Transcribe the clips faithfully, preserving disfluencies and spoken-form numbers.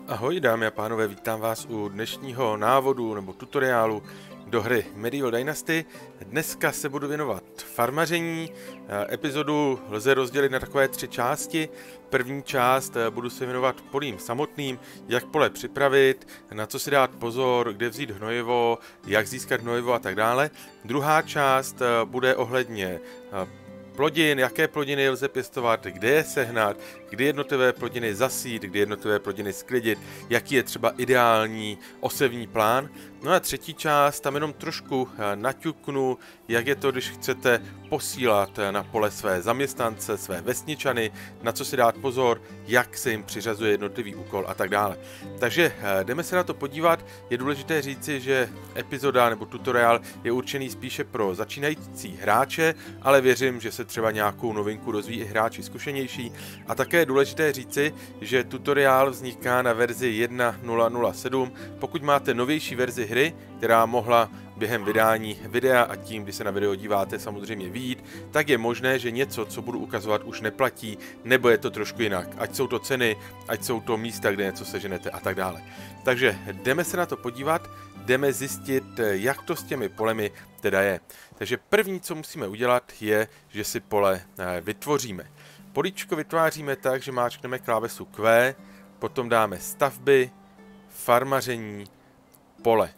Ahoj dámy a pánové, vítám vás u dnešního návodu nebo tutoriálu do hry Medieval Dynasty. Dneska se budu věnovat farmaření. Epizodu lze rozdělit na takové tři části. První část budu se věnovat polím samotným, jak pole připravit, na co si dát pozor, kde vzít hnojivo, jak získat hnojivo a tak dále. Druhá část bude ohledně plodin, jaké plodiny lze pěstovat, kde je sehnat, kdy jednotlivé plodiny zasít, kdy jednotlivé plodiny sklidit, jaký je třeba ideální osevní plán. No a třetí část, tam jenom trošku naťuknu, jak je to, když chcete posílat na pole své zaměstnance, své vesničany, na co si dát pozor, jak se jim přiřazuje jednotlivý úkol a tak dále. Takže jdeme se na to podívat. Je důležité říci, že epizoda nebo tutoriál je určený spíše pro začínající hráče, ale věřím, že se třeba nějakou novinku dozví i hráči zkušenější. A také je důležité říci, že tutoriál vzniká na verzi jedna tečka nula nula sedm. Pokud máte novější verzi hry, která mohla během vydání videa a tím, kdy se na video díváte, samozřejmě vyjít, tak je možné, že něco, co budu ukazovat, už neplatí, nebo je to trošku jinak. Ať jsou to ceny, ať jsou to místa, kde něco seženete a tak dále. Takže jdeme se na to podívat, jdeme zjistit, jak to s těmi polemi teda je. Takže první, co musíme udělat, je, že si pole vytvoříme. Políčko vytváříme tak, že máčkneme klávesu Q, potom dáme stavby, farmaření, pole.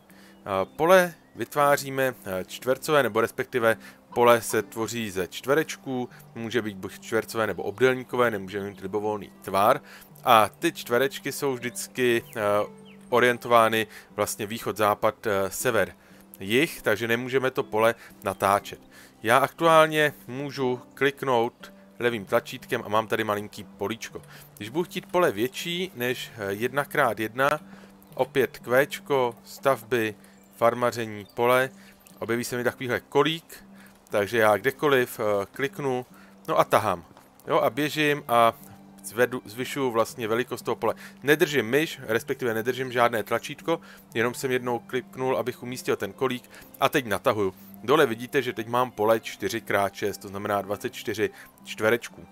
Pole vytváříme čtvercové, nebo respektive pole se tvoří ze čtverečků, může být buď čtvercové nebo obdélníkové, nemůže mít libovolný tvar. A ty čtverečky jsou vždycky orientovány vlastně východ, západ, sever, jih, takže nemůžeme to pole natáčet. Já aktuálně můžu kliknout levým tlačítkem a mám tady malinký políčko. Když budu chtít pole větší než jedna krát jedna, opět kvéčko, stavby, farmaření, pole, objeví se mi takovýhle kolík, takže já kdekoliv kliknu, no a tahám. Jo, a běžím a zvedu, zvyšuju vlastně velikost toho pole. Nedržím myš, respektive nedržím žádné tlačítko, jenom jsem jednou kliknul, abych umístil ten kolík a teď natahuju. Dole vidíte, že teď mám pole čtyři krát šest, to znamená dvacet čtyři čtverečků.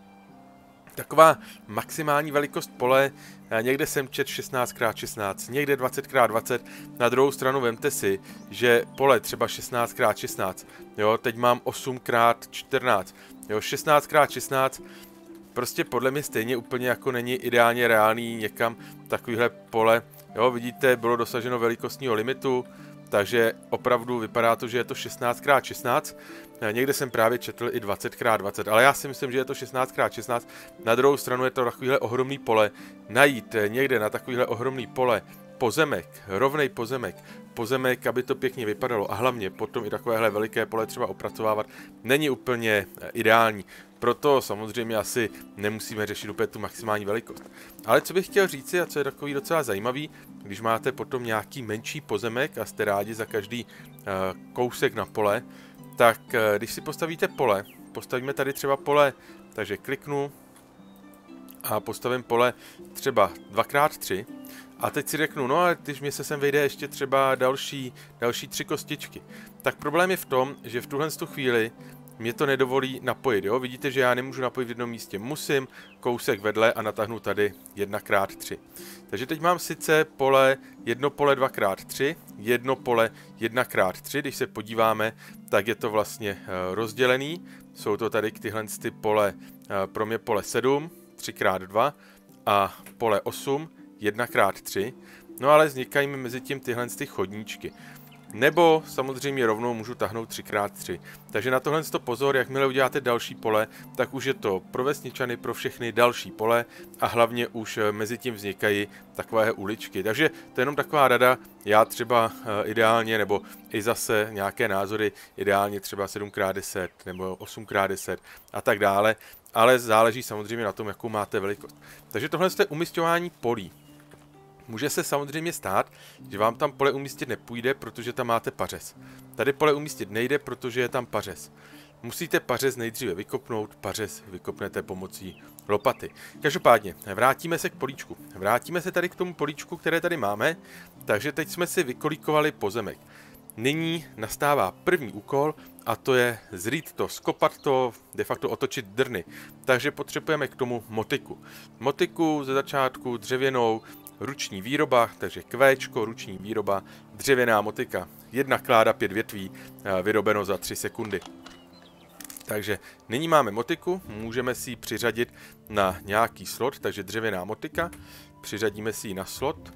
Taková maximální velikost pole, někde jsem čet šestnáct krát šestnáct, někde dvacet krát dvacet, na druhou stranu vemte si, že pole třeba šestnáct krát šestnáct, jo, teď mám osm krát čtrnáct, jo, šestnáct krát šestnáct, prostě podle mě stejně úplně jako není ideálně reálný někam takovýhle pole, jo, vidíte, bylo dosaženo velikostního limitu, takže opravdu vypadá to, že je to šestnáct krát šestnáct. Někde jsem právě četl i dvacet krát dvacet, ale já si myslím, že je to šestnáct krát šestnáct. Na druhou stranu je to takovýhle ohromný pole. Najít někde na takovýhle ohromný pole pozemek, rovnej pozemek, pozemek, aby to pěkně vypadalo a hlavně potom i takovéhle veliké pole třeba opracovávat, není úplně ideální. Proto samozřejmě asi nemusíme řešit úplně tu maximální velikost. Ale co bych chtěl říci a co je takový docela zajímavý, když máte potom nějaký menší pozemek a jste rádi za každý uh, kousek na pole, tak uh, když si postavíte pole, postavíme tady třeba pole, takže kliknu a postavím pole třeba dva krát tři a teď si řeknu, no ale když mě se sem vejde ještě třeba další, další tři kostičky, tak problém je v tom, že v tuhle chvíli mě to nedovolí napojit, jo? Vidíte, že já nemůžu napojit v jednom místě. Musím kousek vedle a natáhnu tady jedna krát tři. Takže teď mám sice pole, jedno pole dva krát tři, jedno pole jedna krát tři. Když se podíváme, tak je to vlastně uh, rozdělený. Jsou to tady tyhle ty pole, uh, pro mě pole sedm, tři krát dva a pole osm, jedna krát tři. No ale vznikají mi mezi tím tyhle ty chodníčky. Nebo samozřejmě rovnou můžu tahnout tři krát tři. Takže na tohle to pozor, jakmile uděláte další pole, tak už je to pro vesničany, pro všechny další pole a hlavně už mezi tím vznikají takové uličky. Takže to je jenom taková rada, já třeba ideálně, nebo i zase nějaké názory, ideálně třeba sedm krát deset nebo osm krát deset a tak dále, ale záleží samozřejmě na tom, jakou máte velikost. Takže tohle je umisťování polí. Může se samozřejmě stát, že vám tam pole umístit nepůjde, protože tam máte pařez. Tady pole umístit nejde, protože je tam pařez. Musíte pařez nejdříve vykopnout, pařez vykopnete pomocí lopaty. Každopádně, vrátíme se k políčku. Vrátíme se tady k tomu políčku, které tady máme, takže teď jsme si vykolíkovali pozemek. Nyní nastává první úkol a to je zrýt to, skopat to, de facto otočit drny. Takže potřebujeme k tomu motiku. Motiku ze začátku dřevěnou, ruční výroba, takže kvéčko, ruční výroba, dřevěná motika, jedna kláda, pět větví, vyrobeno za tři sekundy. Takže nyní máme motiku, můžeme si ji přiřadit na nějaký slot, takže dřevěná motika, přiřadíme si ji na slot,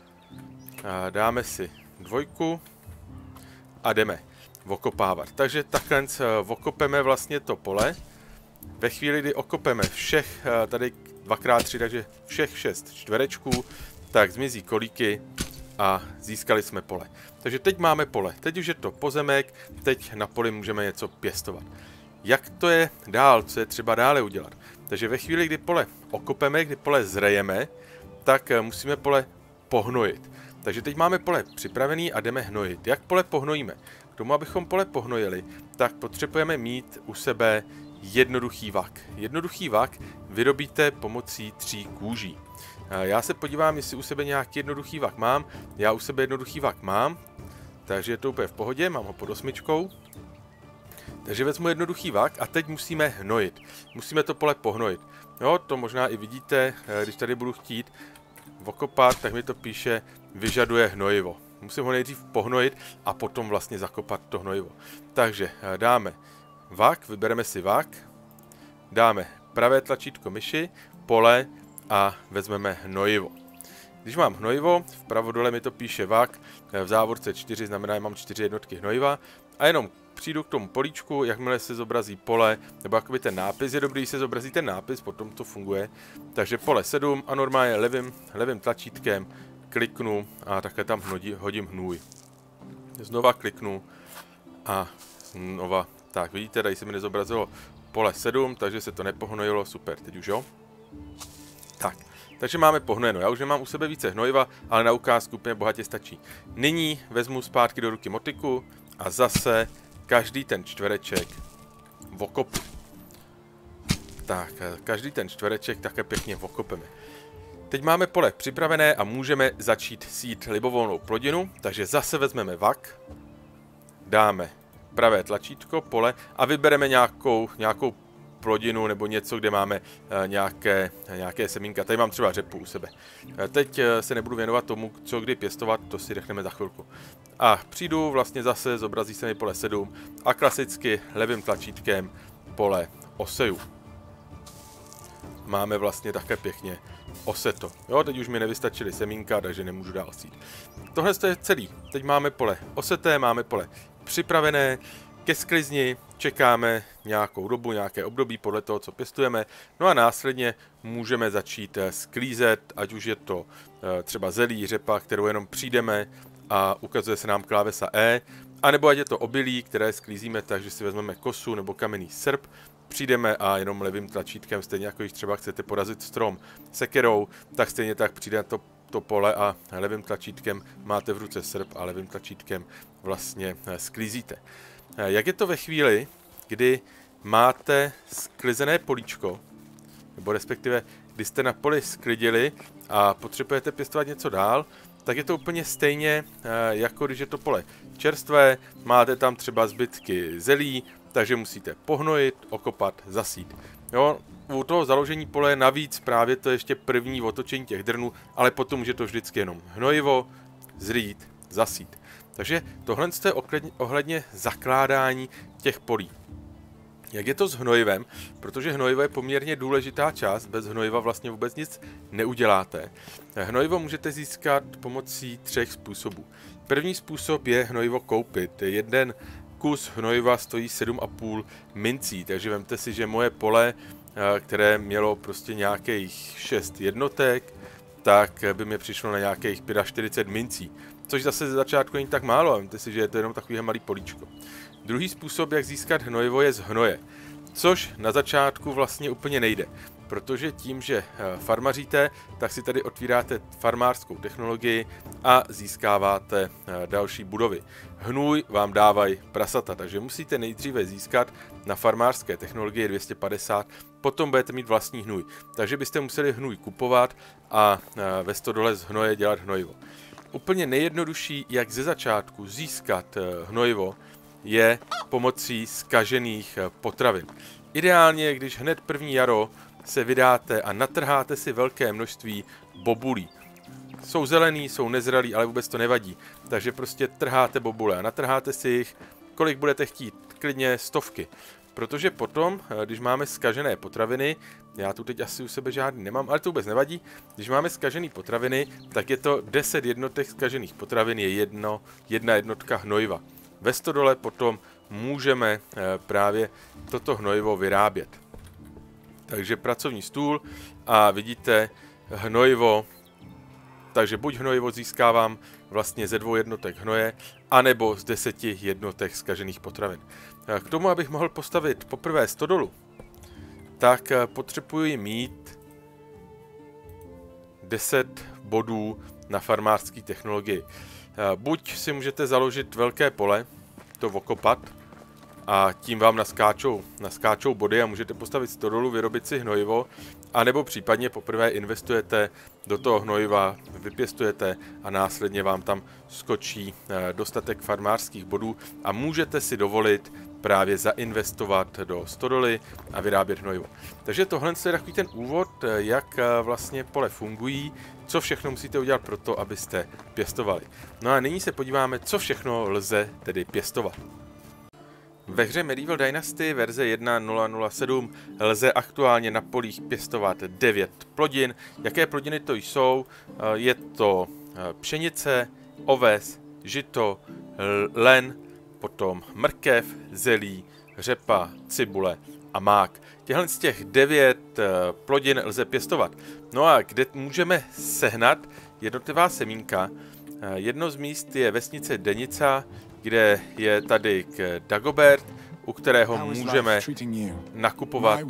dáme si dvojku a jdeme okopávat. Takže takhle okopeme vlastně to pole. Ve chvíli, kdy okopeme všech, tady dvakrát tři, takže všech šest čtverečků, tak zmizí kolíky a získali jsme pole. Takže teď máme pole, teď už je to pozemek, teď na poli můžeme něco pěstovat. Jak to je dál, co je třeba dále udělat? Takže ve chvíli, kdy pole okopeme, kdy pole zrejeme, tak musíme pole pohnojit. Takže teď máme pole připravený a jdeme hnojit. Jak pole pohnojíme? K tomu, abychom pole pohnojili, tak potřebujeme mít u sebe jednoduchý vak. Jednoduchý vak vyrobíte pomocí tří kůží. Já se podívám, jestli u sebe nějaký jednoduchý vak mám. Já u sebe jednoduchý vak mám, takže je to úplně v pohodě, mám ho pod osmičkou. Takže vezmu jednoduchý vak a teď musíme hnojit. Musíme to pole pohnojit. Jo, to možná i vidíte, když tady budu chtít okopat, tak mi to píše, vyžaduje hnojivo. Musím ho nejdřív pohnojit a potom vlastně zakopat to hnojivo. Takže dáme vak, vybereme si vak, dáme pravé tlačítko myši, pole a vezmeme hnojivo. Když mám hnojivo, vpravo dole mi to píše vak, v závorce čtyři znamená, že mám čtyři jednotky hnojiva a jenom přijdu k tomu políčku, jakmile se zobrazí pole, nebo jakoby ten nápis, je dobrý, když se zobrazí ten nápis, potom to funguje. Takže pole sedm a normálně levým, levým tlačítkem kliknu a takhle tam hodí, hodím hnůj. Znova kliknu a znova. Tak vidíte, tady se mi nezobrazilo pole sedm, takže se to nepohnojilo, super, teď už jo. Tak, takže máme pohnojeno, já už nemám u sebe více hnojiva, ale na ukázku úplně bohatě stačí. Nyní vezmu zpátky do ruky motiku a zase každý ten čtvereček okopu. Tak, každý ten čtvereček také pěkně okopeme. Teď máme pole připravené a můžeme začít sít libovolnou plodinu, takže zase vezmeme vak, dáme pravé tlačítko, pole a vybereme nějakou, nějakou plodinu nebo něco, kde máme uh, nějaké, nějaké semínka. Tady mám třeba řepu u sebe. Uh, teď uh, se nebudu věnovat tomu, co kdy pěstovat, to si řekneme za chvilku. A přijdu, vlastně zase zobrazí se mi pole sedm a klasicky levým tlačítkem pole oseju. Máme vlastně také pěkně oseto. Jo, teď už mi nevystačily semínka, takže nemůžu dál sít. Tohle je celý. Teď máme pole oseté, máme pole připravené ke sklizni, čekáme nějakou dobu, nějaké období podle toho, co pěstujeme, no a následně můžeme začít sklízet, ať už je to třeba zelí, řepa, kterou jenom přijdeme a ukazuje se nám klávesa E, anebo ať je to obilí, které sklízíme, takže si vezmeme kosu nebo kamenný srp, přijdeme a jenom levým tlačítkem, stejně jako když třeba chcete porazit strom sekerou, tak stejně tak přijde to, to pole a levým tlačítkem máte v ruce srp a levým tlačítkem vlastně sklízíte. Jak je to ve chvíli, kdy máte sklizené políčko, nebo respektive když jste na poli sklidili a potřebujete pěstovat něco dál, tak je to úplně stejně, jako když je to pole čerstvé, máte tam třeba zbytky zelí, takže musíte pohnojit, okopat, zasít. Jo, u toho založení pole navíc právě to je ještě první otočení těch drnů, ale potom už je to vždycky jenom hnojivo, zrýt, zasít. Takže tohle je ohledně zakládání těch polí. Jak je to s hnojivem? Protože hnojivo je poměrně důležitá část, bez hnojiva vlastně vůbec nic neuděláte. Hnojivo můžete získat pomocí třech způsobů. První způsob je hnojivo koupit. Jeden kus hnojiva stojí sedm a půl mincí, takže vemte si, že moje pole, které mělo prostě nějakých šest jednotek, tak by mi přišlo na nějakých čtyřicet pět mincí. Což zase ze začátku není tak málo, vemte si, že je to jenom takový malý políčko. Druhý způsob, jak získat hnojivo, je z hnoje, což na začátku vlastně úplně nejde, protože tím, že farmaříte, tak si tady otvíráte farmářskou technologii a získáváte další budovy. Hnůj vám dávají prasata, takže musíte nejdříve získat na farmářské technologii dvě stě padesát, potom budete mít vlastní hnůj. Takže byste museli hnůj kupovat a ve stodole z hnoje dělat hnojivo. Úplně nejjednodušší, jak ze začátku získat hnojivo, je pomocí zkažených potravin. Ideálně, když hned první jaro se vydáte a natrháte si velké množství bobulí. jsou zelený, jsou nezralý, ale vůbec to nevadí. Takže prostě trháte bobule a natrháte si jich, kolik budete chtít, klidně stovky. Protože potom, když máme zkažené potraviny, já tu teď asi u sebe žádný nemám, ale to vůbec nevadí, když máme zkažené potraviny, tak je to deset jednotek zkažených potravin, je jedno, jedna jednotka hnojiva. Ve stodole potom můžeme právě toto hnojivo vyrábět. Takže pracovní stůl a vidíte hnojivo, takže buď hnojivo získávám vlastně ze dvou jednotek hnoje, anebo z deseti jednotek zkažených potravin. K tomu, abych mohl postavit poprvé stodolu, tak potřebuji mít deset bodů na farmářské technologii. Buď si můžete založit velké pole, to okopat, a tím vám naskáčou, naskáčou body a můžete postavit stodolu, vyrobit si hnojivo, anebo případně poprvé investujete do toho hnojiva, vypěstujete a následně vám tam skočí dostatek farmářských bodů a můžete si dovolit právě zainvestovat do stodoly a vyrábět hnojivo. Takže tohle je takový ten úvod, jak vlastně pole fungují, co všechno musíte udělat pro to, abyste pěstovali. No a nyní se podíváme, co všechno lze tedy pěstovat. Ve hře Medieval Dynasty verze jedna tečka nula nula sedm lze aktuálně na polích pěstovat devět plodin. Jaké plodiny to jsou? Je to pšenice, oves, žito, len, potom mrkev, zelí, řepa, cibule a mák. Těchhle z těch devět plodin lze pěstovat. No a kde můžeme sehnat jednotlivá semínka? Jedno z míst je vesnice Denica, kde je tady k Dagobert, u kterého můžeme nakupovat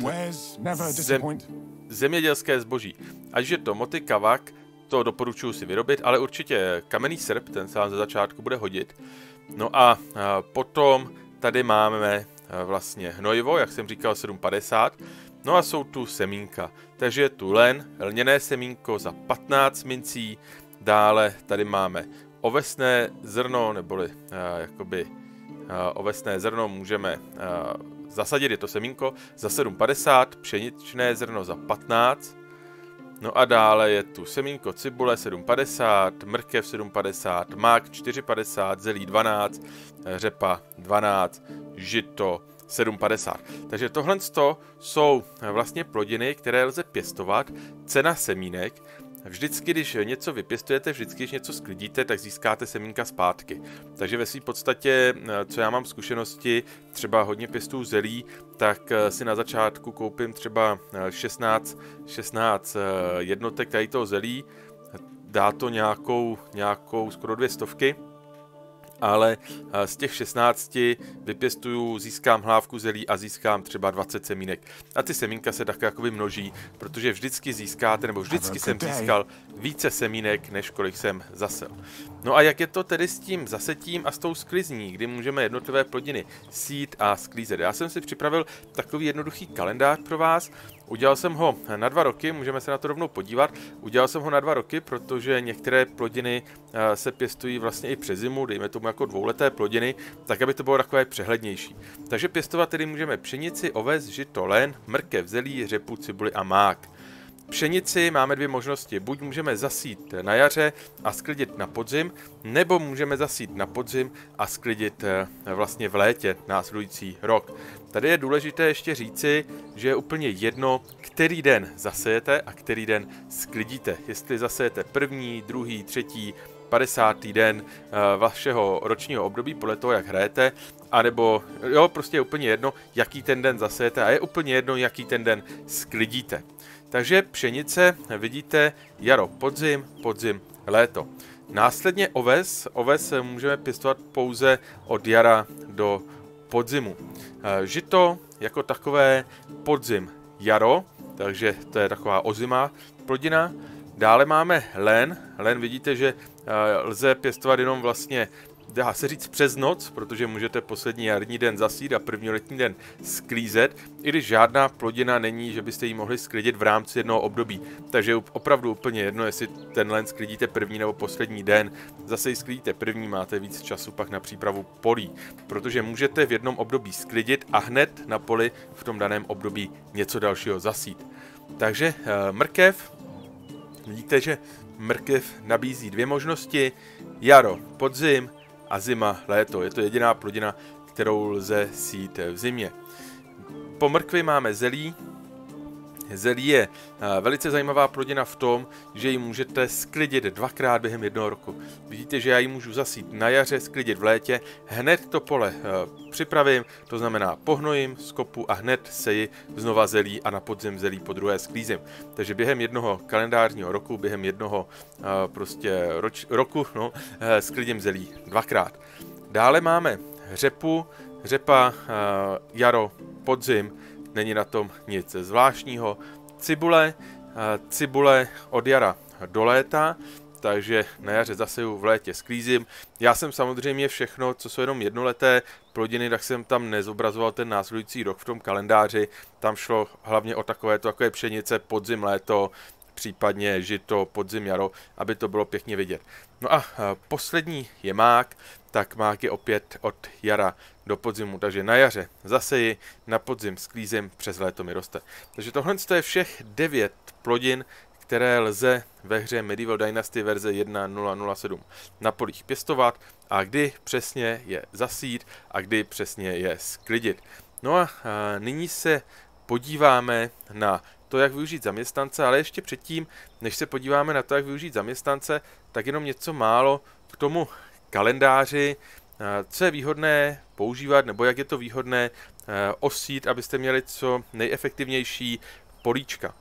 zem, zemědělské zboží. Ať je to moty, kavak, to doporučuji si vyrobit, ale určitě kamenný srp, ten se vám ze začátku bude hodit. No a potom tady máme vlastně hnojivo, jak jsem říkal, sedm padesát. No a jsou tu semínka. Takže je tu len, lněné semínko za patnáct mincí. Dále tady máme ovesné zrno, neboli uh, jakoby uh, ovesné zrno můžeme uh, zasadit, je to semínko, za sedm padesát, pšeničné zrno za patnáct. No a dále je tu semínko cibule sedm padesát, mrkev sedm padesát, mák čtyři padesát, zelí dvanáct, řepa dvanáct, žito sedm padesát. Takže tohle jsou vlastně plodiny, které lze pěstovat. Cena semínek. Vždycky, když něco vypěstujete, vždycky, když něco sklidíte, tak získáte semínka zpátky. Takže ve své podstatě, co já mám zkušenosti, třeba hodně pěstuju zelí, tak si na začátku koupím třeba šestnáct, šestnáct jednotek tady toho zelí, dá to nějakou, nějakou skoro dvě stovky, ale z těch šestnácti vypěstuju, získám hlávku zelí a získám třeba dvacet semínek. A ty semínka se tak jakoby množí, protože vždycky získáte, nebo vždycky jsem získal více semínek, než kolik jsem zasel. No a jak je to tedy s tím zasetím a s tou sklizní, kdy můžeme jednotlivé plodiny sít a sklízet? Já jsem si připravil takový jednoduchý kalendář pro vás. Udělal jsem ho na dva roky, můžeme se na to rovnou podívat. Udělal jsem ho na dva roky, protože některé plodiny se pěstují vlastně i přes zimu, dejme tomu jako dvouleté plodiny, tak aby to bylo takové přehlednější. Takže pěstovat tedy můžeme pšenici, oves, žito, len, mrkev, zelí, řepu, cibuli a mák. Pšenici máme dvě možnosti. Buď můžeme zasít na jaře a sklidit na podzim, nebo můžeme zasít na podzim a sklidit vlastně v létě následující rok. Tady je důležité ještě říci, že je úplně jedno, který den zasejete a který den sklidíte. Jestli zasejete první, druhý, třetí, padesátý den vašeho ročního období, podle toho, jak hrajete, anebo jo, prostě je úplně jedno, jaký ten den zasejete a je úplně jedno, jaký ten den sklidíte. Takže pšenice, vidíte, jaro, podzim, podzim, léto. Následně oves, oves můžeme pěstovat pouze od jara do podzimu. Žito jako takové podzim, jaro, takže to je taková ozimá plodina. Dále máme len, len vidíte, že lze pěstovat jenom vlastně, dá se říct přes noc, protože můžete poslední jarní den zasít a první letní den sklízet, i když žádná plodina není, že byste ji mohli sklidit v rámci jednoho období. Takže je opravdu úplně jedno, jestli ten len sklidíte první nebo poslední den. Zase ji sklidíte první, máte víc času pak na přípravu polí, protože můžete v jednom období sklidit a hned na poli v tom daném období něco dalšího zasít. Takže mrkev, vidíte, že mrkev nabízí dvě možnosti, jaro, podzim a zima, léto. Je to jediná plodina, kterou lze sít v zimě. Po mrkvi máme zelí. Zelí je velice zajímavá plodina v tom, že ji můžete sklidit dvakrát během jednoho roku. Vidíte, že já ji můžu zasít na jaře, sklidit v létě, hned to pole připravím, to znamená pohnojím, skopu a hned seji znova zelí a na podzim zelí po druhé sklízím. Takže během jednoho kalendářního roku, během jednoho prostě roč, roku, no, sklidím zelí dvakrát. Dále máme řepu, řepa, jaro, podzim, není na tom nic zvláštního. Cibule, cibule od jara do léta, takže na jaře zaseju, v létě sklízím. Já jsem samozřejmě všechno, co jsou jenom jednoleté plodiny, tak jsem tam nezobrazoval ten následující rok v tom kalendáři. Tam šlo hlavně o takové, takové pšenice podzim, léto, případně žito, podzim, jaro, aby to bylo pěkně vidět. No a poslední je mák, tak mák je opět od jara do podzimu, takže na jaře zaseji, na podzim sklízím, přes léto mi roste. Takže tohle je všech devět plodin, které lze ve hře Medieval Dynasty verze jedna tečka nula nula sedm na polích pěstovat a kdy přesně je zasít a kdy přesně je sklidit. No a, a nyní se podíváme na to, jak využít zaměstnance, ale ještě předtím, než se podíváme na to, jak využít zaměstnance, tak jenom něco málo k tomu kalendáři, co je výhodné používat, nebo jak je to výhodné osít, abyste měli co nejefektivnější políčka.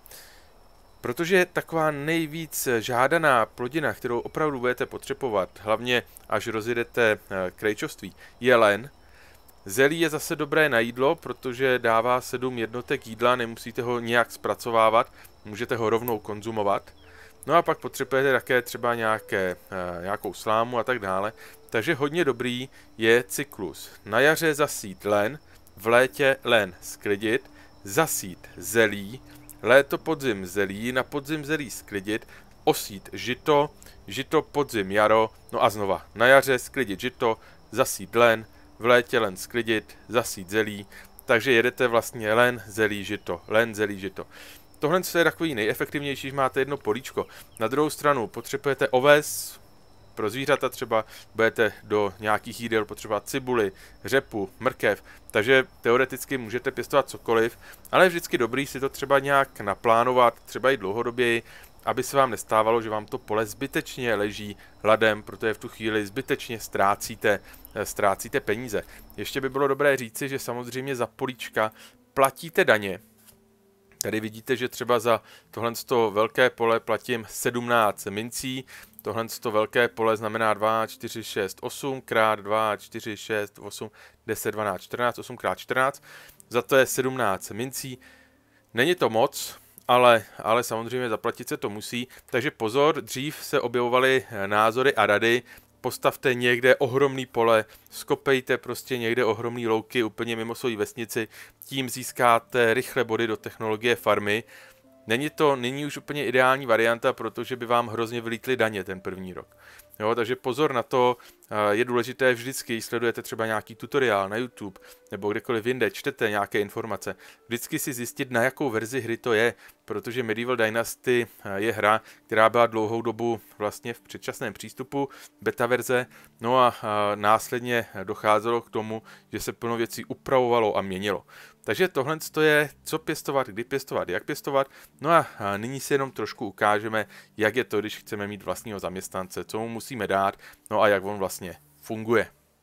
Protože taková nejvíc žádaná plodina, kterou opravdu budete potřebovat, hlavně až rozjedete krejčovství, je len. Zelí je zase dobré na jídlo, protože dává sedm jednotek jídla, nemusíte ho nějak zpracovávat, můžete ho rovnou konzumovat. No a pak potřebujete také třeba nějaké, nějakou slámu a tak dále. Takže hodně dobrý je cyklus. Na jaře zasít len, v létě len sklidit, zasít zelí, léto podzim zelí, na podzim zelí sklidit, osít žito, žito podzim jaro, no a znova na jaře sklidit žito, zasít len, v létě len sklidit, zasít zelí, takže jedete vlastně len, zelí, žito, len, zelí, žito. Tohle je takový nejefektivnější, když máte jedno políčko. Na druhou stranu potřebujete oves, pro zvířata třeba budete do nějakých jídel potřebovat cibuli, řepu, mrkev, takže teoreticky můžete pěstovat cokoliv, ale je vždycky dobrý si to třeba nějak naplánovat, třeba i dlouhodoběji, aby se vám nestávalo, že vám to pole zbytečně leží ladem, protože v tu chvíli zbytečně ztrácíte, ztrácíte peníze. Ještě by bylo dobré říci, že samozřejmě za políčka platíte daně. Tady vidíte, že třeba za tohle velké pole platím sedmnáct mincí. Tohle velké pole znamená dva, čtyři, šest, osm krát dva, čtyři, šest, osm, deset, dvanáct, čtrnáct, osm krát čtrnáct. Za to je sedmnáct mincí. Není to moc, ale, ale samozřejmě zaplatit se to musí. Takže pozor, dřív se objevovaly názory a rady. Postavte někde ohromný pole, skopejte prostě někde ohromný louky úplně mimo svoji vesnici, tím získáte rychle body do technologie farmy. Není to nyní už úplně ideální varianta, protože by vám hrozně vylítly daně ten první rok. Jo, takže pozor na to, je důležité vždycky, když sledujete třeba nějaký tutoriál na YouTube nebo kdekoliv jinde, čtete nějaké informace, vždycky si zjistit, na jakou verzi hry to je, protože Medieval Dynasty je hra, která byla dlouhou dobu vlastně v předčasném přístupu, beta verze, no a následně docházelo k tomu, že se plno věcí upravovalo a měnilo. Takže tohle je, co pěstovat, kdy pěstovat, jak pěstovat. No a nyní si jenom trošku ukážeme, jak je to, když chceme mít vlastního zaměstnance, co mu musíme dát, no a jak on vlastně funguje.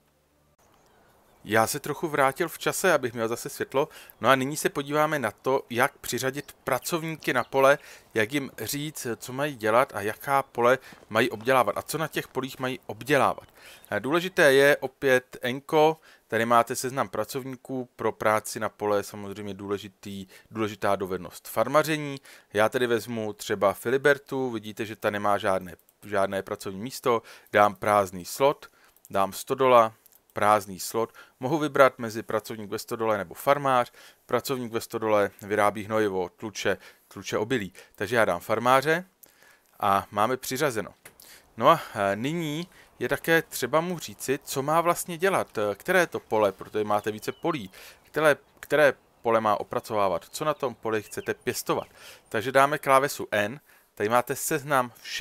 Já se trochu vrátil v čase, abych měl zase světlo. No a nyní se podíváme na to, jak přiřadit pracovníky na pole, jak jim říct, co mají dělat a jaká pole mají obdělávat a co na těch polích mají obdělávat. Důležité je opět enko. Tady máte seznam pracovníků, pro práci na pole samozřejmě důležitý, důležitá dovednost farmaření. Já tedy vezmu třeba Filibertu, vidíte, že ta nemá žádné, žádné pracovní místo, dám prázdný slot, dám stodola, prázdný slot. Mohu vybrat mezi pracovník ve stodole nebo farmář. Pracovník ve stodole vyrábí hnojivo, tluče, tluče obilí. Takže já dám farmáře a máme přiřazeno. No a nyní je také třeba mu říci, co má vlastně dělat, které to pole, protože máte více polí, které, které pole má opracovávat, co na tom poli chcete pěstovat. Takže dáme klávesu N, tady máte seznam všech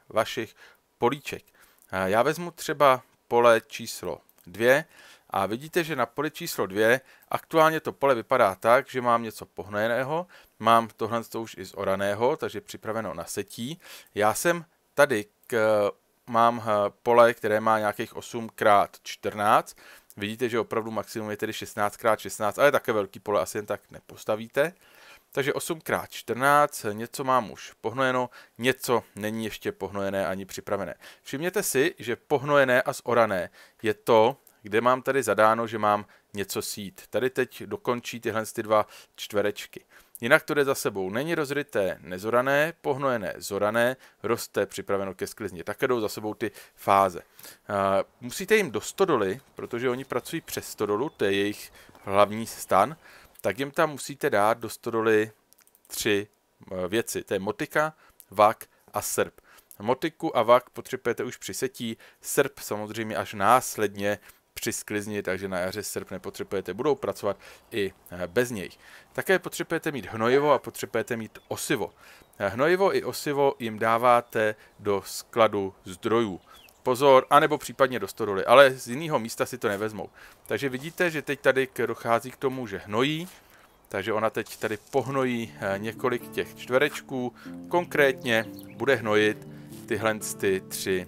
vašich políček. Já vezmu třeba pole číslo dvě a vidíte, že na poli číslo dvě aktuálně to pole vypadá tak, že mám něco pohnojeného, mám tohle už i zoraného, takže připraveno na setí. Já jsem tady k, mám pole, které má nějakých osm krát čtrnáct. Vidíte, že opravdu maximum je tedy šestnáct krát šestnáct, ale také velký pole asi jen tak nepostavíte. Takže osm krát čtrnáct, něco mám už pohnojeno, něco není ještě pohnojené ani připravené. Všimněte si, že pohnojené a zorané je to, kde mám tady zadáno, že mám něco sít. Tady teď dokončí tyhle ty dva čtverečky. Jinak to jde za sebou. Není rozryté nezorané, pohnojené zorané, roste připraveno ke sklizni. Také jdou za sebou ty fáze. Musíte jim do stodoly, protože oni pracují přes stodolu, to je jejich hlavní stan, tak jim tam musíte dát do stodoly tři věci. To je motika, vak a srp. Motiku a vak potřebujete už při setí, srp samozřejmě až následně při sklizni, takže na jaře srp nepotřebujete, budou pracovat i bez něj. Také potřebujete mít hnojivo a potřebujete mít osivo. Hnojivo i osivo jim dáváte do skladu zdrojů. Pozor, anebo případně do stodoly, ale z jiného místa si to nevezmou. Takže vidíte, že teď tady dochází k tomu, že hnojí, takže ona teď tady pohnojí několik těch čtverečků, konkrétně bude hnojit tyhle ty tři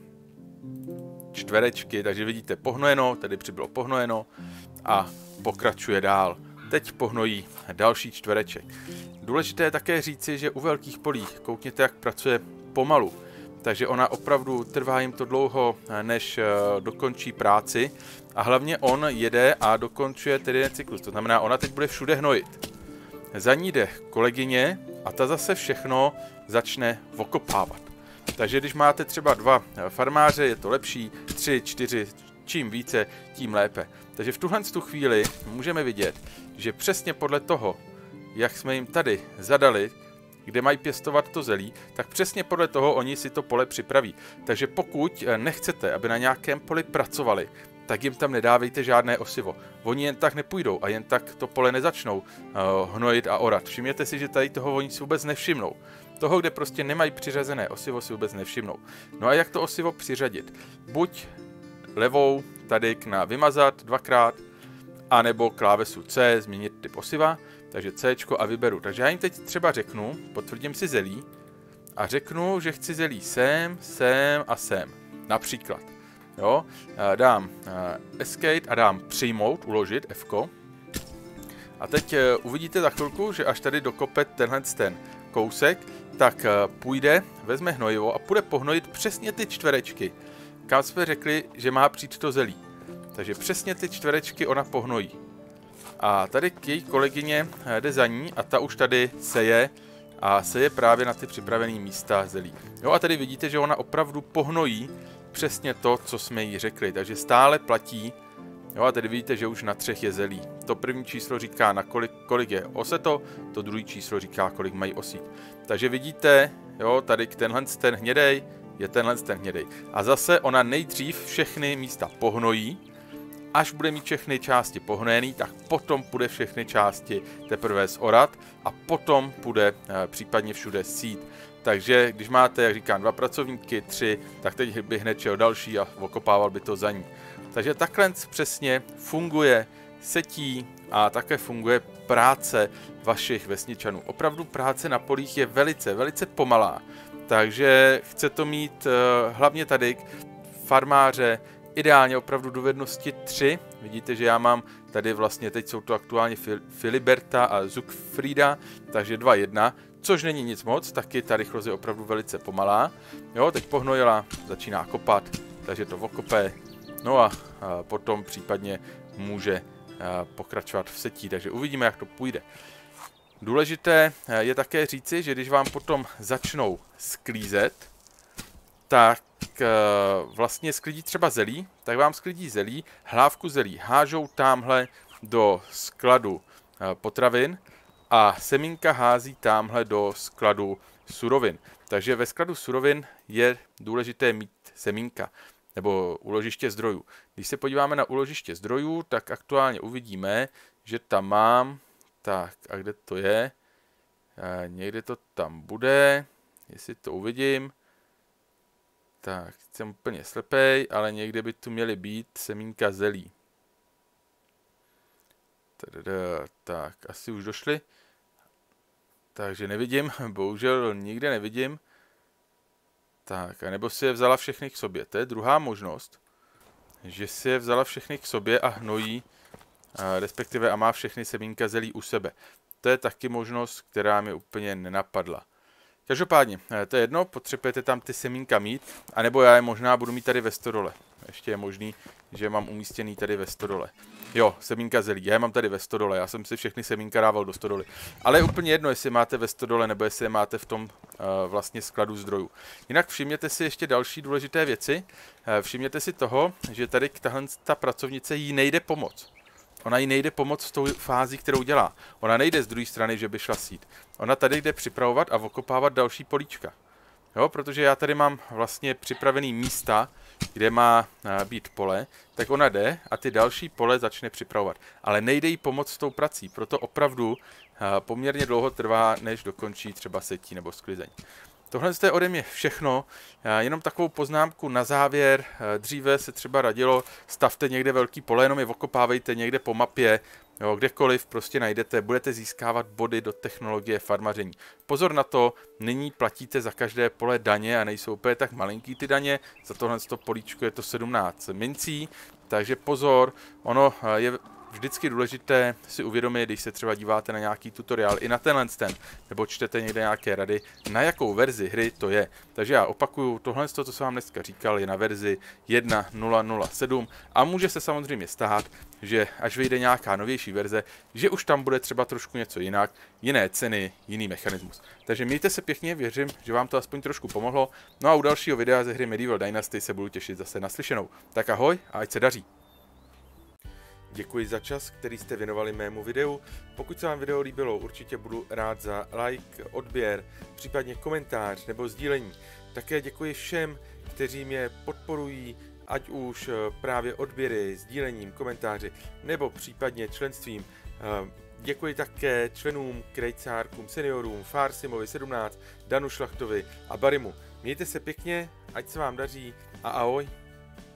čtverečky, takže vidíte pohnojeno, tady přibylo pohnojeno a pokračuje dál. Teď pohnojí další čtvereček. Důležité je také říci, že u velkých polí, koukněte, jak pracuje pomalu, takže ona opravdu trvá jim to dlouho, než dokončí práci a hlavně on jede a dokončuje tedy ten cyklus, to znamená, ona teď bude všude hnojit. Za ní jde kolegyně a ta zase všechno začne okopávat. Takže když máte třeba dva farmáře, je to lepší, tři, čtyři, čím více, tím lépe. Takže v tuhle tu chvíli můžeme vidět, že přesně podle toho, jak jsme jim tady zadali, kde mají pěstovat to zelí, tak přesně podle toho oni si to pole připraví. Takže pokud nechcete, aby na nějakém poli pracovali, tak jim tam nedávejte žádné osivo. Oni jen tak nepůjdou a jen tak to pole nezačnou uh, hnojit a orat. Všimněte si, že tady toho oni si vůbec nevšimnou. Toho, kde prostě nemají přiřazené osivo, si vůbec nevšimnou. No a jak to osivo přiřadit? Buď levou tady na vymazat dvakrát, anebo klávesu C, změnit typ osiva, takže C a vyberu. Takže já jim teď třeba řeknu, potvrdím si zelí a řeknu, že chci zelí sem, sem a sem. Například. Jo, dám escape a dám přijmout, uložit, F ko. A teď uvidíte za chvilku, že až tady dokope tenhle ten kousek, tak půjde, vezme hnojivo a půjde pohnojit přesně ty čtverečky, kam jsme řekli, že má přijít to zelí. Takže přesně ty čtverečky ona pohnojí. A tady k její kolegyně jde za ní a ta už tady seje a seje právě na ty připravené místa zelí. Jo a tady vidíte, že ona opravdu pohnojí přesně to, co jsme jí řekli, takže stále platí. Jo a tady vidíte, že už na třech je zelí. To první číslo říká, na kolik, kolik je oseto, to druhé číslo říká, kolik mají osít. Takže vidíte, jo, tady tenhle ten hnědej je tenhle ten hnědej. A zase ona nejdřív všechny místa pohnojí, až bude mít všechny části pohnojený, tak potom půjde všechny části teprve zorat a potom půjde e, případně všude sít. Takže když máte, jak říkám, dva pracovníky, tři, tak teď by hned šel další a okopával by to za ní. Takže takhle přesně funguje setí a také funguje práce vašich vesničanů. Opravdu práce na polích je velice, velice pomalá. Takže chce to mít uh, hlavně tady farmáře, ideálně opravdu dovednosti tři. Vidíte, že já mám tady vlastně, teď jsou to aktuálně Filiberta a Zugfrida, takže dva jedna. Což není nic moc, taky ta rychlost je opravdu velice pomalá. Jo, teď pohnojila, začíná kopat, takže to okope. No a, a potom případně může a, pokračovat v setí, takže uvidíme, jak to půjde. Důležité je také říci, že když vám potom začnou sklízet, tak a, vlastně sklidí třeba zelí, tak vám sklidí zelí, hlávku zelí hážou tamhle do skladu a, potravin, a semínka hází tamhle do skladu surovin. Takže ve skladu surovin je důležité mít semínka, nebo úložiště zdrojů. Když se podíváme na úložiště zdrojů, tak aktuálně uvidíme, že tam mám, tak a kde to je, e, někde to tam bude, jestli to uvidím, Tak, jsem úplně slepej, ale někde by tu měly být semínka zelí. Tadada, tak, asi už došly. Takže nevidím, bohužel nikde nevidím. Tak, anebo si je vzala všechny k sobě. To je druhá možnost. Že si je vzala všechny k sobě a hnojí, a respektive a má všechny semínka zelí u sebe. To je taky možnost, která mi úplně nenapadla. Každopádně, to je jedno, potřebujete tam ty semínka mít, anebo já je možná budu mít tady ve stodole. Ještě je možný, že je mám umístěný tady ve stodole. Jo, semínka zelí, já je mám tady ve stodole, já jsem si všechny semínka dával do stodoly. Ale je úplně jedno, jestli máte ve stodole, nebo jestli je máte v tom uh, vlastně skladu zdrojů. Jinak všimněte si ještě další důležité věci. Uh, všimněte si toho, že tady tahle ta pracovnice jí nejde pomoct. Ona jí nejde pomoct v tou fázi, kterou dělá. Ona nejde z druhé strany, že by šla sít. Ona tady jde připravovat a okopávat další políčka. Jo, protože já tady mám vlastně připravený místa, kde má být pole, tak ona jde a ty další pole začne připravovat. Ale nejde jí pomoct s tou prací, proto opravdu poměrně dlouho trvá, než dokončí třeba setí nebo sklizeň. Tohle je ode mě všechno, jenom takovou poznámku na závěr. Dříve se třeba radilo, stavte někde velký pole, jenom je okopávejte někde po mapě, jo, kdekoliv prostě najdete, budete získávat body do technologie farmaření. Pozor na to, nyní platíte za každé pole daně a nejsou úplně tak malinký ty daně, za tohle políčko je to sedmnáct mincí, takže pozor, ono je vždycky důležité si uvědomit, když se třeba díváte na nějaký tutoriál i na tenhle ten, nebo čtete někde nějaké rady, na jakou verzi hry to je. Takže já opakuju, tohle, co jsem vám dneska říkal, je na verzi jedna tečka nula nula sedm a může se samozřejmě stát, že až vyjde nějaká novější verze, že už tam bude třeba trošku něco jinak, jiné ceny, jiný mechanismus. Takže mějte se pěkně, věřím, že vám to aspoň trošku pomohlo. No a u dalšího videa ze hry Medieval Dynasty se budu těšit zase naslyšenou. Tak ahoj a ať se daří. Děkuji za čas, který jste věnovali mému videu. Pokud se vám video líbilo, určitě budu rád za like, odběr, případně komentář nebo sdílení. Také děkuji všem, kteří mě podporují, ať už právě odběry, sdílením, komentáři nebo případně členstvím. Děkuji také členům, krejcárkům, seniorům, Farsimovi sedmnáct, Danu Šlachtovi a Barimu. Mějte se pěkně, ať se vám daří a ahoj.